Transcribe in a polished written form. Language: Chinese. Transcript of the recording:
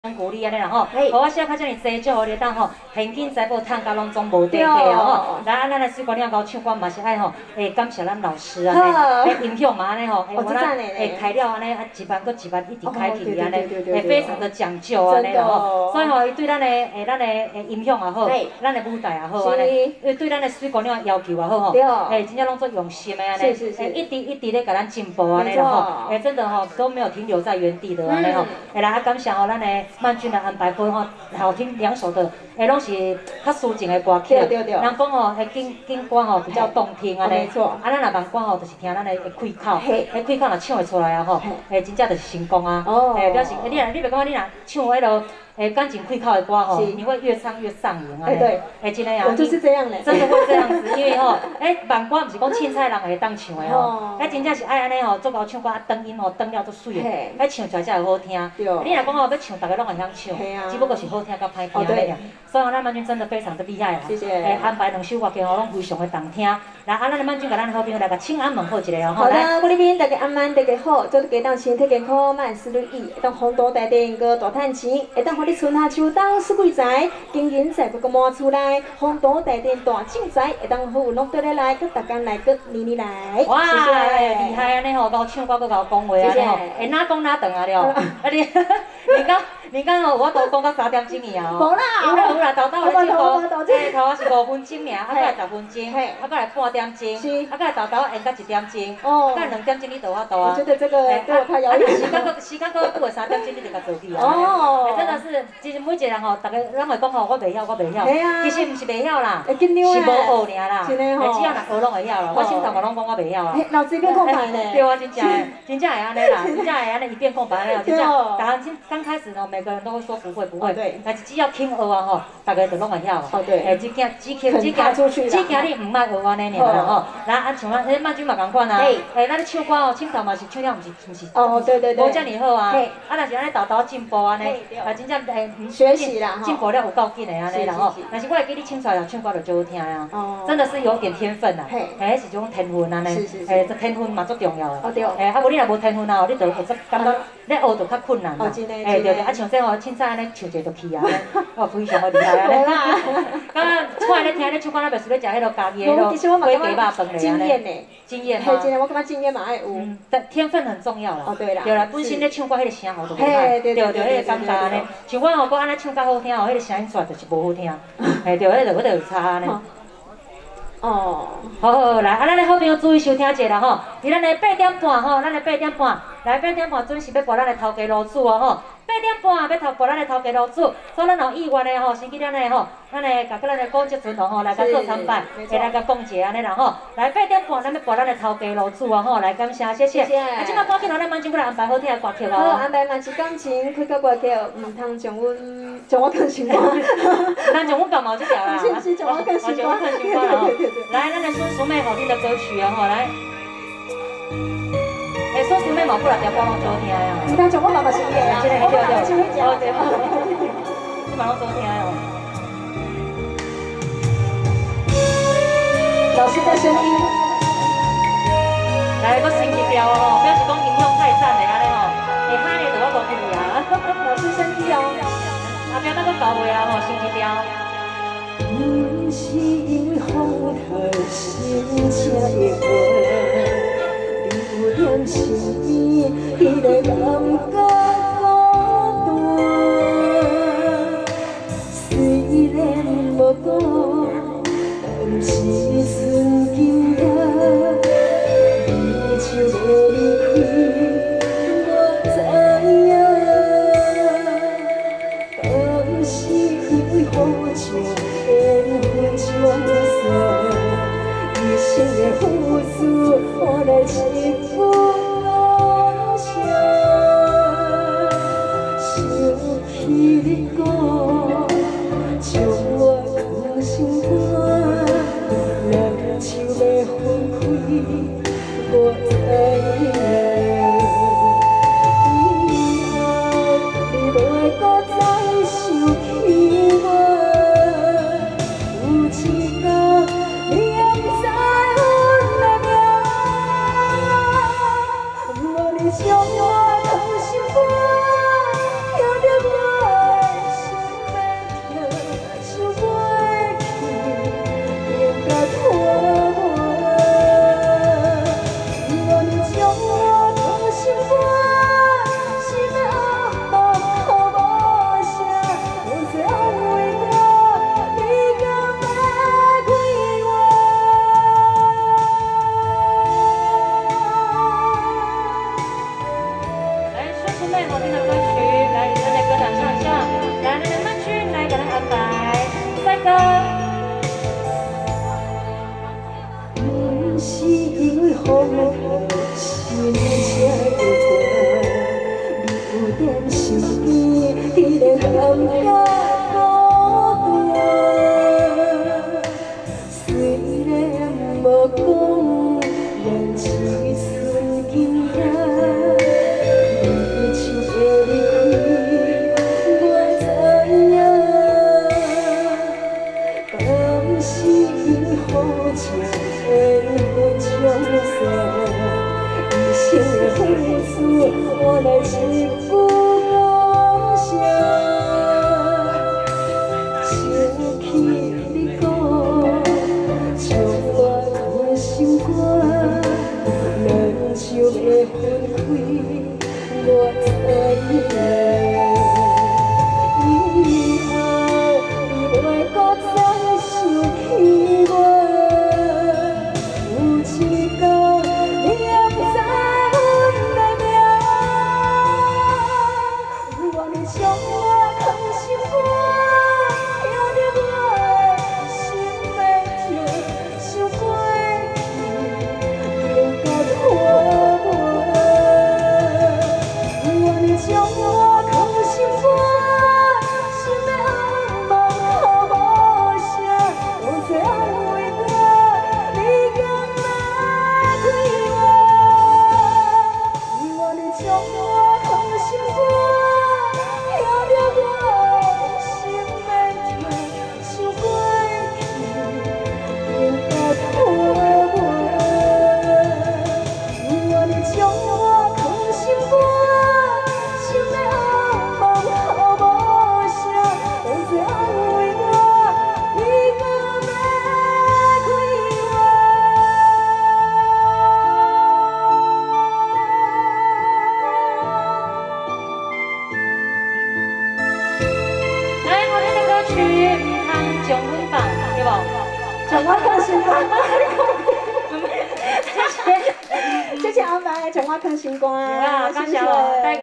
鼓励安尼啦吼，互我写较遮尔济，祝互你当吼现金财宝趁甲拢总无底价吼。来，咱来水姑娘搞唱歌嘛是爱吼，感谢咱老师安尼，音响嘛安尼吼，我咱开了安尼一万搁一万一直开起安尼，非常的讲究安尼啦吼。所以吼，伊对咱的音响也好，咱的舞台也好安尼，对咱的水姑娘要求也好吼，真正拢做用心的安尼，一直咧甲咱进步安尼啦吼，真的吼都没有停留在原地的安尼吼，来感谢吼咱的。 曼君来安排好吼，好听两首的，拢是较抒情的歌曲。人讲吼，警歌吼比较动听安尼。没错。咱若慢歌吼，就是听咱的开口，开口若唱会出来啊吼，真正就是成功啊。表示你袂感觉你若唱迄落。 感情开口的歌吼，你会越唱越上瘾啊！对，真的呀， 我就是这样嘞， 真的会这样子，因为吼，慢歌毋是讲凊彩人会当唱的吼，真正是爱安尼吼，做到唱歌长音吼，长了足水的，唱出来才会好听。你若讲吼要唱，大家拢会晓唱，只不过是好听甲歹听而已。所以咱曼君真的非常的厉害啦！谢谢。安排两首歌曲吼，拢非常的动听。来，咱的曼君甲咱的好朋友来个请安问候一下哦。 好的，我里面大家安安大家好，祝大家当身体健康，万事如意，当风多大电个大赚钱，会当互你春夏秋冬四季财，金银财不个满厝内，风多大电大进财，会当好拢对你来，佮大家来，佮年来。 哇，厉害安尼吼，甲我唱歌佮甲我讲话安尼吼，哪讲哪长啊了。你讲吼，我都讲到3点钟去啊吼。 无啦， 有啦，豆豆咧这个，头啊是5分钟尔，啊，再来10分钟，啊，再来半点钟，啊，再来豆豆演到1点钟，啊，再来2点钟你就我到啊。 我觉得这个对我太遥远。 时间搁过3点钟你就甲做去啊。哦。真的是，其实每一个人吼，大家咱会讲吼，我袂晓，我袂晓。系啊。其实毋是袂晓啦，是无学尔啦。真诶吼。只要若学拢会晓啦。我心头我拢讲我袂晓啊。 脑子一片空白呢。 对啊，真正会安尼啦，真正会安尼一片空白安尼，真正。刚开始呢，每个人都会说不会不会，但是只要肯学啊吼，大家就拢会晓。哦对。只惊你唔爱学安尼尔啦吼。来，像咱曼君嘛共款啊。咱咧唱歌哦，唱头嘛是唱了，毋是。哦对对对。无遮尔好啊。若是安尼豆豆进步安尼，真正学习啦， 进步了有够紧的安尼啦吼。但是我会记你唱出来唱歌就最好听啊。哦。真的是有点天分啦。迄是种天分安尼。是。这天分嘛足重要的。哦对。啊无你若无天分啊，你就会感觉咧学就较困难啦。哦真的。对对，啊像这吼，凊彩安尼唱者就去啊，哦非常的厉害安尼。刚刚出来咧听咧唱歌，咱袂输咧食迄落家己迄落鸡鸡肉饭咧。经验呢？经验吗？ 真的，我感觉经验嘛爱有。 天分很重要啦。 哦对啦。 对啦，本身咧唱歌迄个声喉就袂歹，对对，迄个感觉安尼。像我吼，搁安尼唱较好听吼，迄个声音出来就是无好听。嘿，对，迄个有差安尼。哦，好，来，咱的好朋友注意收听一下啦吼。伫咱的8点半吼，咱的8点半，来8点半准时要播咱的头家炉主哦吼。8点半要播咱的头家炉主，所以咱有意愿的吼，先去咱的吼，咱的甲咱的古籍村吼，来甲做参拜，来甲讲解安尼啦吼。来8点半，咱要播咱的头家炉主哦吼，来感谢，谢谢。啊，即摆赶紧让咱曼君过来安排好听的歌曲哦。 好，安排万事感情，开个歌曲，唔通将我更新歌。 咱将我感冒这条啦。 是将我更新歌。 来，咱的孙淑妹好听的歌曲哦吼，来。孙淑妹嘛，过来条歌拢好听啊。 唔通将我爸爸是伊个啊。 对，哦对，你嘛拢好听哦。 老师的声音。 来，搁升一条哦，表示讲音响太赞的安尼吼，会嗨的就我无去啊。 老师身体哦。 后壁咱搁到位啊吼，升一条。 阮是因风太心才会过。留恋身边，迄个感觉孤单。虽然无讲，但是寸金也你就要离开，我知影。当时因为好情变变相散，一生的付出换来幸福。你讲，将我放心肝，人手要分开，我知影。以后你袂搁再想起我，有一天你也不知阮的名，我你将我放心肝，听着我。 然含甲孤单，虽然无讲愿一寸金仔，你手会离开，我知影，敢是因好情缘分冲散，一生的付出，我来一句感谢。想起你讲，将我藏心肝，咱就会分开，我知影。以后你袂搁再想起我，有一天你也不知阮的名，我你将我藏心肝，听着我的心要痛，想过去应该花袂，我你将我藏心肝，心的暗梦好好声，有多安慰我，你敢若开我？我你将我藏心肝，听着我心要痛，想过去应该花袂，我你将我藏心肝，心的暗梦好无声，有多安慰我，你敢要开来，好听的歌曲《唔通将阮放》，对不？ 将我藏心肝，谢谢安排，将我藏心肝， 啊，感谢谢谢哦。